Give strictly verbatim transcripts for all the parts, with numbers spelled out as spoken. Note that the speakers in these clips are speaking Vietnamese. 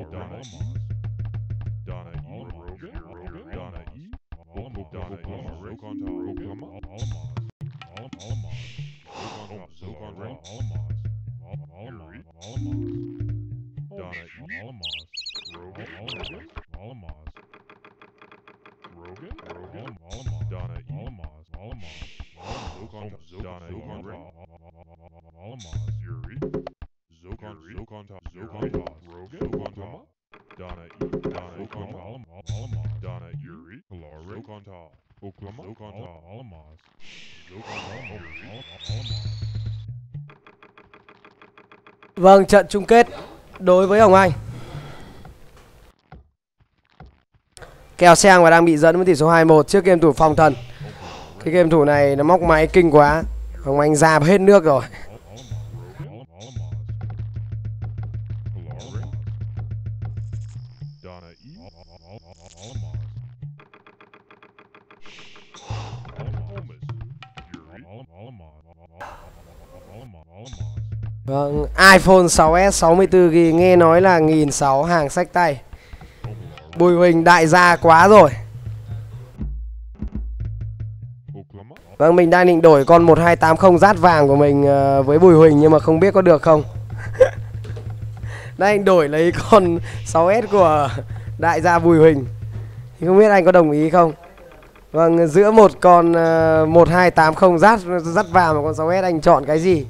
Donna E. Donna E. Rogan. Rogan. Donna E. Oklahoma. Zokonta. Oklahoma. Zokonta. Donna E. Rogan. Rogan. Rogan. Rogan. Donna E. Zokonta. Donna Zokonta. Yuri. Zokon. Zokonta. Zokonta. Rogan. Zokonta. Donna E. Donna Zokonta. Donna Yuri. Zokonta. Oklahoma. Zokonta. Zokonta. Yuri. Vâng, trận chung kết đối với Hồng Anh. Kèo Sang và đang bị dẫn với tỷ số hai một trước game thủ Phong Thần. Cái game thủ này nó móc máy kinh quá. Hồng Anh ra hết nước rồi. Vâng, iPhone sáu S sáu mươi tư gi nghe nói là một nghìn sáu trăm hàng xách tay. Bùi Huỳnh đại gia quá rồi. Vâng, mình đang định đổi con một hai tám không rát vàng của mình với Bùi Huỳnh nhưng mà không biết có được không. Đang định đổi lấy con sáu S của đại gia Bùi Huỳnh thì không biết anh có đồng ý không. Vâng, giữa một con một hai tám không rát rát vàng và con sáu S anh chọn cái gì?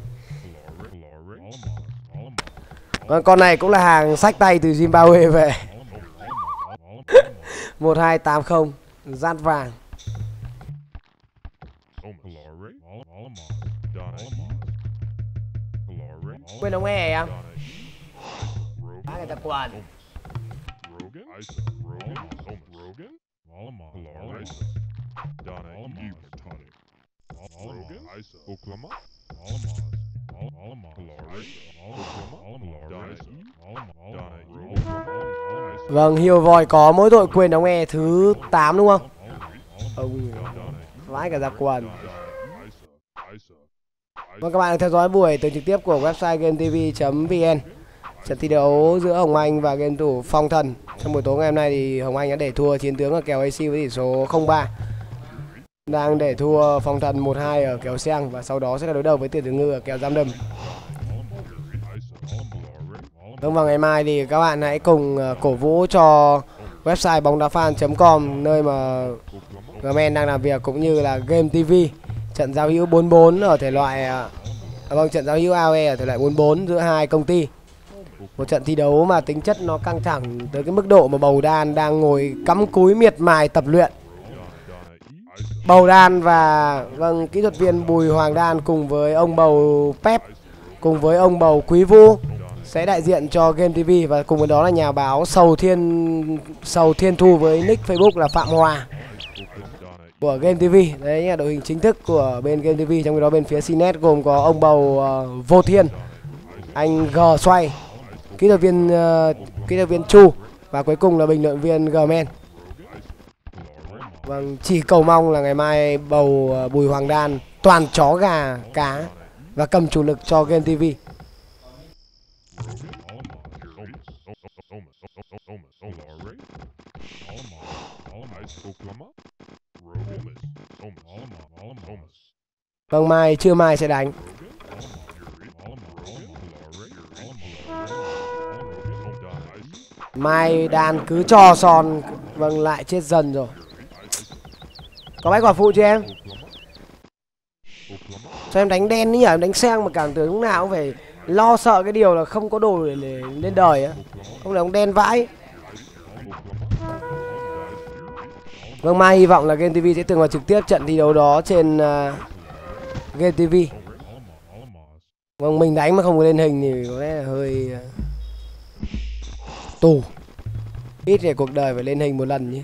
Vâng, con này cũng là hàng xách tay từ Zimbabwe về. một hai tám không rát vàng. Quên ông nghe em. Bán người ta quần. Vâng, Hiêu Voi có mỗi tội quyền đóng e thứ tám đúng không? Ông vãi cả ra quần. Vâng, các bạn đang theo dõi buổi tường trực tiếp của website gametv chấm vn. Trận thi đấu giữa Hồng Anh và game thủ Phong Thần. Trong buổi tối ngày hôm nay thì Hồng Anh đã để thua chiến tướng ở kèo a xê với tỷ số không ba. Đang để thua Phong Thần một hai ở kèo Sang và sau đó sẽ là đối đầu với Tiền Tử Ngư ở kèo Giam Đâm. Vâng, vào ngày mai thì các bạn hãy cùng cổ vũ cho website bóng đá fan chấm com nơi mà Gmen đang làm việc cũng như là Game ti vi. Trận giao hữu bốn bốn ở thể loại à, vâng, trận giao hữu a o e ở thể loại bốn bốn giữa hai công ty. Một trận thi đấu mà tính chất nó căng thẳng tới cái mức độ mà Bầu Đan đang ngồi cắm cúi miệt mài tập luyện. Bầu Đan và vâng kỹ thuật viên Bùi Hoàng Đan cùng với ông Bầu Pep cùng với ông Bầu Quý Vũ sẽ đại diện cho Game ti vi và cùng với đó là nhà báo Sầu Thiên Sầu Thiên Thu với nick Facebook là Phạm Hòa của Game ti vi. Đấy là đội hình chính thức của bên Game ti vi. Trong khi đó bên phía Cnet gồm có ông Bầu uh, Vô Thiên, anh G Xoay, kỹ thuật viên uh, kỹ thuật viên Chu và cuối cùng là bình luận viên Gmen. Vâng, chỉ cầu mong là ngày mai Bầu uh, Bùi Hoàng Đan toàn chó gà cá và cầm chủ lực cho Game ti vi. Vâng, mai trưa mai sẽ đánh. Mai Đan cứ cho son. Vâng, lại chết dần rồi. Có bách quả phụ cho em. Cho em đánh đen nhỉ, em đánh Sang mà cảm tưởng lúc nào cũng phải lo sợ cái điều là không có đồ để, để lên đời á. Không là ông đen vãi. Vâng, mai hy vọng là Game ti vi sẽ tường vào trực tiếp trận thi đấu đó trên uh, Game ti vi. Vâng, mình đánh mà không có lên hình thì có lẽ là hơi uh, tù. Ít để cuộc đời phải lên hình một lần nhé.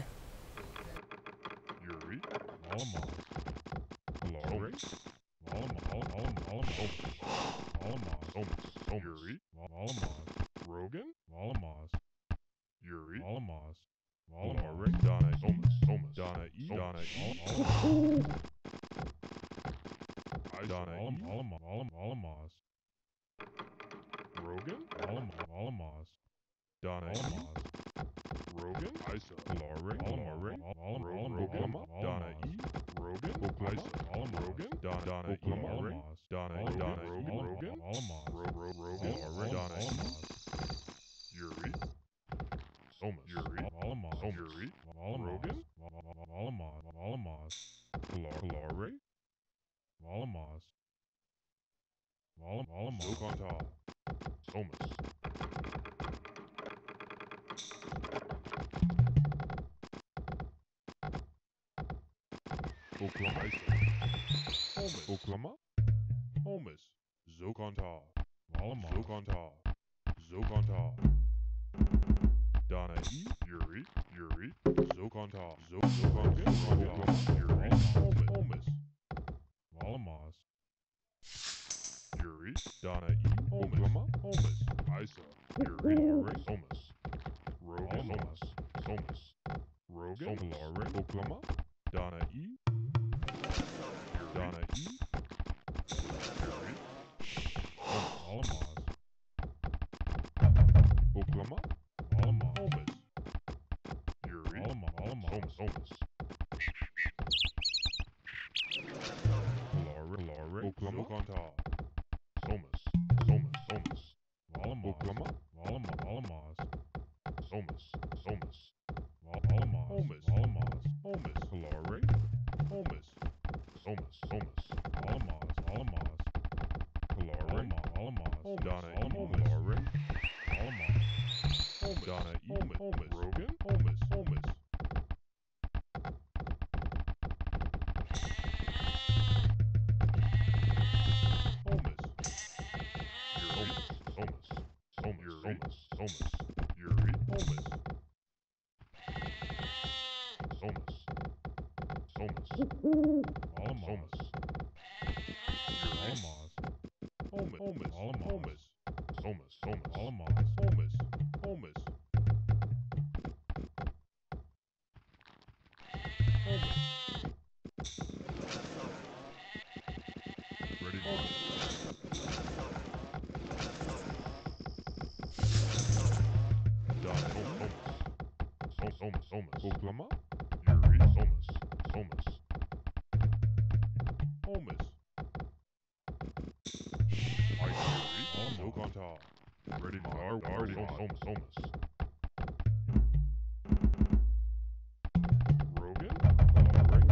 Rogan? Donna E. Rogan, Isa, Lorry, Lorry, Oklahoma, Donna E. Rogan, Oklahoma, Rogan, Donna, Donna, Oklahoma, Donna, Donna, Rogan, Rogan, Rogan, Donna E. Yuri, Somas, Yuri, Yuri, Rogan, Lorry, Zokontal, Somas. Oklahoma, Holmes, Oklahoma, Holmes, Zokontal, Zokontal, Zokontal, Donna E, Yuri, Yuri, Zokontal, Zokontal, Oklahoma, Yuri, Holmes, Holmes, Malamos, Yuri, Donna E, Oklahoma, Holmes, Isa, Yuri, Yuri, Holmes, Rogan, Holmes, Holmes, Rogan, Lorry, Oklahoma, Donna E, Donna E, Yuri, Malamos, Oklahoma, Holmes, Yuri, Holmes, Holmes, Lorry, Lorry, Oklahoma, Zokontal, Somas, Somas, Somas, Oklahoma, Malamos, Somas, Somas, Malamos, Holmes, Malamos, Holmes, Lorry, Holmes, Somas, Somas, Malamos, Malamos, Lorry, Malamos, Donna E, Lorry, Malamos, Donna E, Holmes, Rogan, Holmes, Holmes. Holmes, Yuri, Holmes, Yuri, Holmes, Somas, Somas, Malamos, Malamos, Holmes, Holmes, Holmes, Somas, Somas, Malamos, Holmes, Holmes, Holmes. Ready, Holmes. Donna, Holmes, Somas, Somas, Oklahoma, Yuri, Somas, Somas, Holmes, Mike, Yuri, Zokontal, ready, Mar, ready, Somas, Somas, Rogan, Lorry,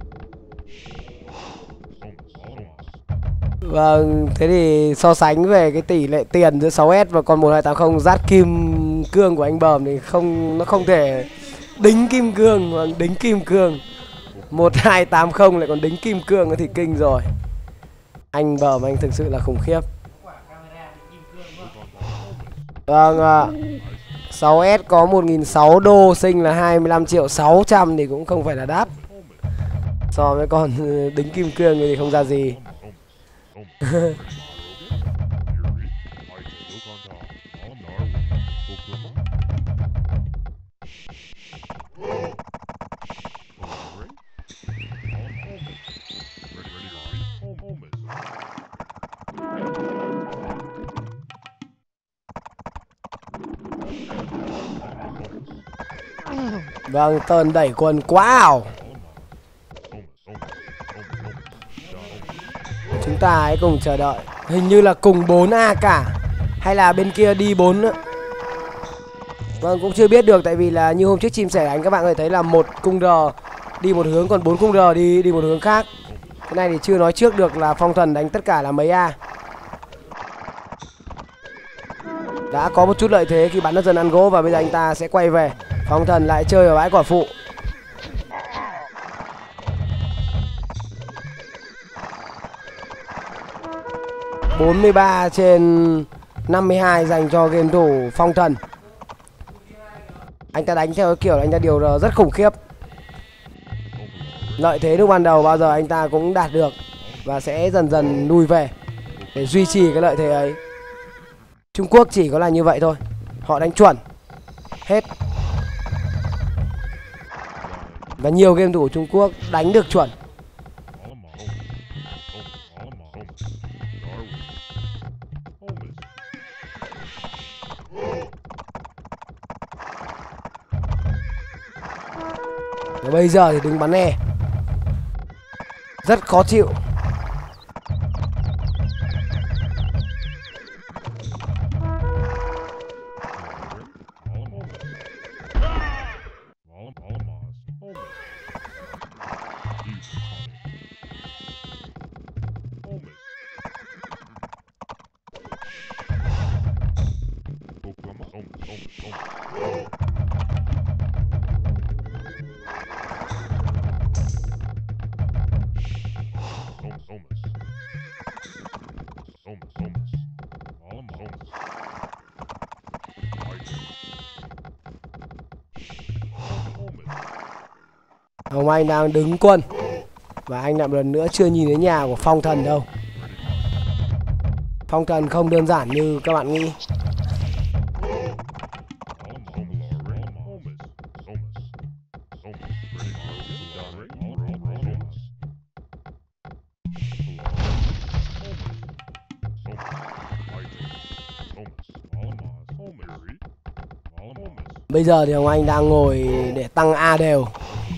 Somas, Somas. Vâng, thế thì so sánh về cái tỷ lệ tiền giữa sáu S và con một hai tám không rát kim cương của anh Bờm thì không, nó không thể đính kim cương, vâng, đính kim cương. một hai tám không lại còn đính kim cương thì kinh rồi. Anh Bờm anh thực sự là khủng khiếp. Vâng ạ. sáu S có một nghìn sáu trăm đô, sinh là hai mươi lăm triệu sáu trăm thì cũng không phải là đắt. So với con đính kim cương thì không ra gì. Vâng, Tơn đẩy quần quá ảo. Chúng ta hãy cùng chờ đợi. Hình như là cùng bốn A cả, hay là bên kia đi bốn nữa. Vâng, cũng chưa biết được, tại vì là như hôm trước chim sẻ đánh các bạn có thể thấy là một cung R đi một hướng, còn bốn cung R đi đi một hướng khác. Cái này thì chưa nói trước được là Phong Thần đánh tất cả là mấy A. Đã có một chút lợi thế khi bắn được dần ăn gỗ và bây giờ anh ta sẽ quay về. Phong Thần lại chơi ở bãi quả phụ. bốn mươi ba trên năm mươi hai dành cho game thủ Phong Thần. Anh ta đánh theo cái kiểu là anh ta điều R rất khủng khiếp. Lợi thế lúc ban đầu bao giờ anh ta cũng đạt được và sẽ dần dần lùi về để duy trì cái lợi thế ấy. Trung Quốc chỉ có là như vậy thôi. Họ đánh chuẩn hết. Và nhiều game thủ Trung Quốc đánh được chuẩn. Và bây giờ thì đứng bắn e rất khó chịu. Hồng Anh đang đứng quân và anh lại một lần nữa chưa nhìn thấy nhà của Phong Thần đâu. Phong Thần không đơn giản như các bạn nghĩ. Bây giờ thì Hồng Anh đang ngồi để tăng A đều.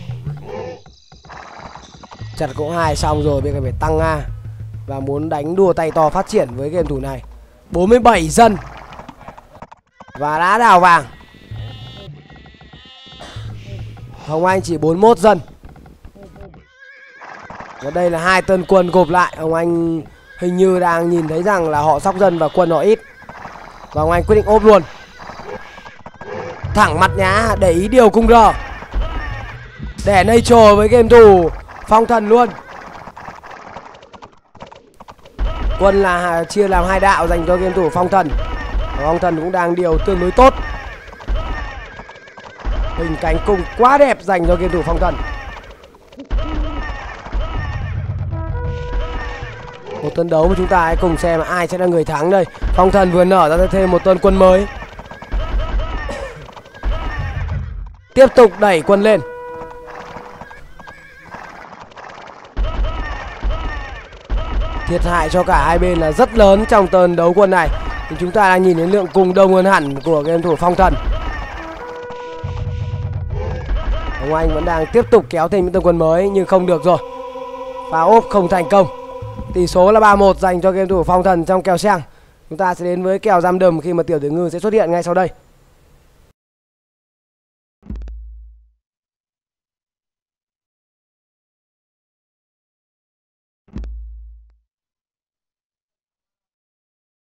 Chặt cũng hai xong rồi, bây giờ phải tăng A và muốn đánh đua tay to phát triển với game thủ này. bốn mươi bảy dân và đã đào vàng. Hồng Anh chỉ bốn mươi mốt dân. Và đây là hai tân quân gộp lại. Hồng Anh hình như đang nhìn thấy rằng là họ sóc dân và quân họ ít. Và Hồng Anh quyết định ốp luôn. Thẳng mặt nhá, để ý điều cung R. Để nature với game thủ Phong Thần luôn. Quân là chia làm hai đạo dành cho game thủ Phong Thần. Và Phong Thần cũng đang điều tương đối tốt. Hình cánh cung quá đẹp dành cho game thủ Phong Thần. Một trận đấu mà chúng ta hãy cùng xem ai sẽ là người thắng đây. Phong Thần vừa nở ra thêm một tuần quân mới. Tiếp tục đẩy quân lên. Thiệt hại cho cả hai bên là rất lớn trong trận đấu quân này. Thì chúng ta đang nhìn thấy lượng cung đông hơn hẳn của game thủ Phong Thần. Hồng Anh vẫn đang tiếp tục kéo thêm những tân quân mới nhưng không được rồi. Pha ốp không thành công. Tỷ số là ba một dành cho game thủ Phong Thần trong kèo sang. Chúng ta sẽ đến với kèo giam đầm khi mà tiểu tử ngư sẽ xuất hiện ngay sau đây.